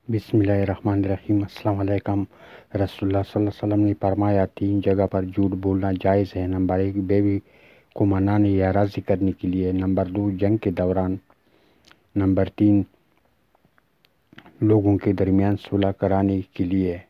बिस्मिल्लाहिर्रहमानिर्रहीम। अस्सलाम वालेकुम। रसूलुल्लाह सल्लल्लाहु अलैहि वसल्लम ने फरमाया, 3 जगह पर झूठ बोलना जायज़ है। नंबर 1, बेबी को मनाने या राज़ी करने के लिए। नंबर 2, जंग के दौरान। नंबर 3, लोगों के दरमियान सुलह कराने के लिए।